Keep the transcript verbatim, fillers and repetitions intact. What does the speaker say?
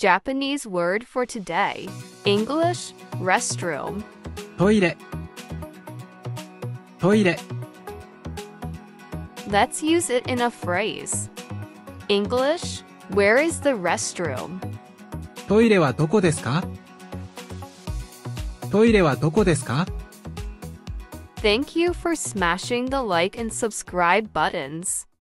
Japanese word for today. English, restroom. トイレトイレ Let's use it in a phrase. English, where is the restroom? トイレはどこですかトイレはどこですか Thank you for smashing the like and subscribe buttons.